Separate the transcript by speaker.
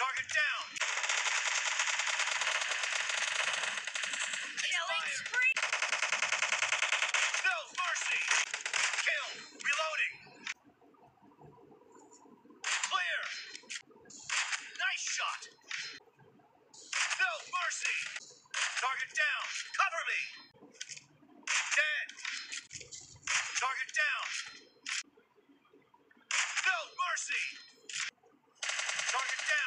Speaker 1: Target down.
Speaker 2: Killing spree.
Speaker 1: No mercy. Kill. Reloading. Clear. Nice shot. No mercy. Target down. Cover me. Dead. Target down. No mercy. Target down.